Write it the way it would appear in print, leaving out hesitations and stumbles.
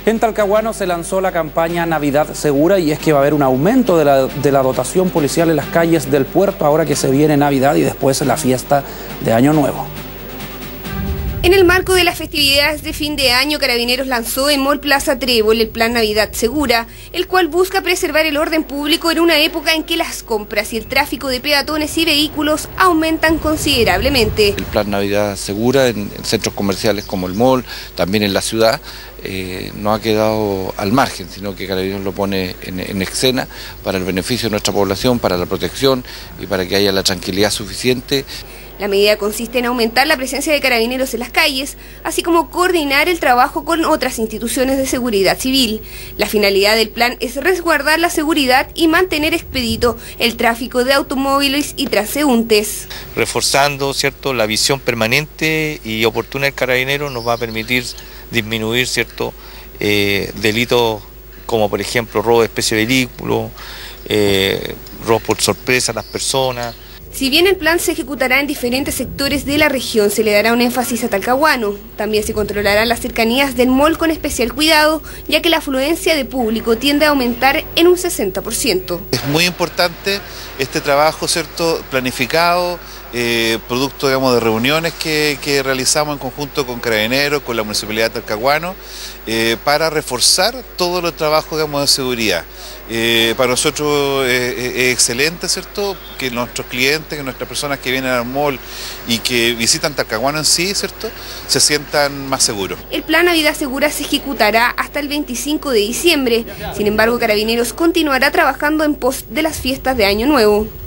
En Talcahuano se lanzó la campaña Navidad Segura y es que va a haber un aumento de la dotación policial en las calles del puerto ahora que se viene Navidad y después la fiesta de Año Nuevo. En el marco de las festividades de fin de año, Carabineros lanzó en Mall Plaza Trébol el Plan Navidad Segura, el cual busca preservar el orden público en una época en que las compras y el tráfico de peatones y vehículos aumentan considerablemente. El Plan Navidad Segura en centros comerciales como el mall, también en la ciudad, no ha quedado al margen, sino que Carabineros lo pone en escena para el beneficio de nuestra población, para la protección y para que haya la tranquilidad suficiente. La medida consiste en aumentar la presencia de carabineros en las calles, así como coordinar el trabajo con otras instituciones de seguridad civil. La finalidad del plan es resguardar la seguridad y mantener expedito el tráfico de automóviles y transeúntes. Reforzando, ¿cierto?, la visión permanente y oportuna del carabinero nos va a permitir disminuir, ¿cierto?, delitos como por ejemplo robo de especie de vehículo, robo por sorpresa a las personas. Si bien el plan se ejecutará en diferentes sectores de la región, se le dará un énfasis a Talcahuano. También se controlarán las cercanías del mall con especial cuidado, ya que la afluencia de público tiende a aumentar en un 60%. Es muy importante este trabajo, ¿cierto?, planificado, producto, digamos, de reuniones que realizamos en conjunto con Carabineros, con la Municipalidad de Talcahuano, para reforzar todo el trabajo, digamos, de seguridad. Para nosotros es excelente, ¿cierto?, que nuestros clientes, que nuestras personas que vienen al mall y que visitan Talcahuano en sí, ¿cierto?, se sientan más seguros. El Plan Navidad Segura se ejecutará hasta el 25 de diciembre. Sin embargo, Carabineros continuará trabajando en pos de las fiestas de Año Nuevo.